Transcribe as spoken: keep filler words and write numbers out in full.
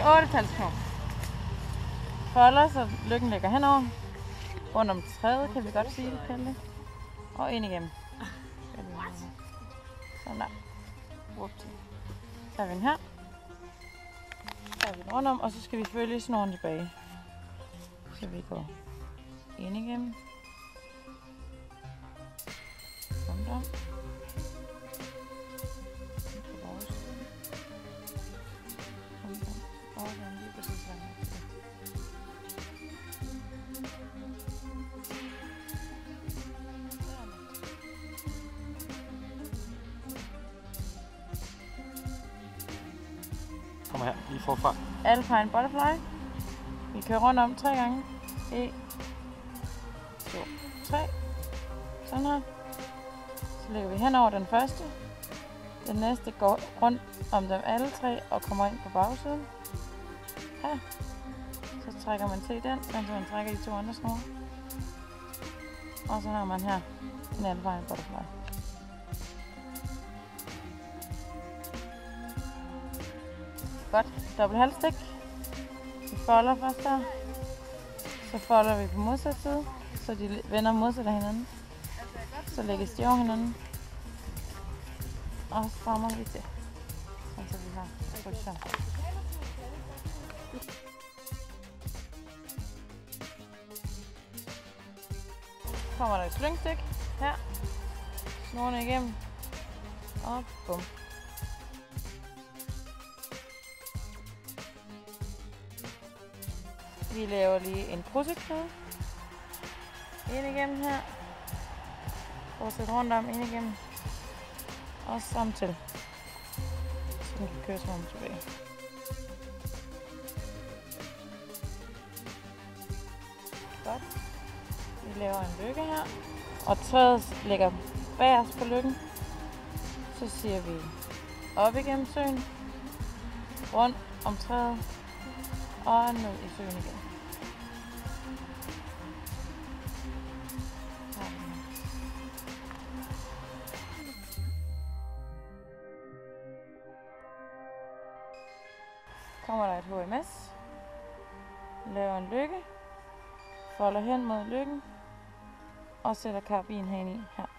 otte-talsknop. Folder, så lykken ligger henover. Rundt om træet, kan vi godt sige det, Pelle. Og ind igennem. Sådan der. Whoopty. Så tager vi den her. Så tager vi den rundt om, og så skal vi følge snoren tilbage. Så vi går ind igennem. Sådan der. Kom her, lige forfra. Alpine butterfly. Vi kører rundt om tre gange. en, to, tre. Sådan her. Så lægger vi hen over den første. Den næste går rundt om dem alle tre og kommer ind på bagsiden. Her. Så trækker man til den, mens man trækker de to andre snore. Og så har man her en alpine butterfly. Godt. Dobbelt halvstik. Vi folder først der. Så folder vi på modsat side, så de vender modsat af hinanden. Så lægges de over hinanden. Og så strammer vi til. Sådan så vi har position. Kommer der et slyngstik her. Snorene igennem. Og bum. Vi laver lige en krydseknude. Ind igennem her. Fortsæt rundt om, ind igennem. Og samtidig. Så den kan køre sådan tilbage. Godt. Vi laver en lykke her. Og træet ligger bagerst på lykken. Så siger vi op igennem søen. Rundt om træet. Og ned i søen igen. Kommer der et H M S. Laver en lykke. Folder hen mod lykken. Og sætter karabinen herind i her.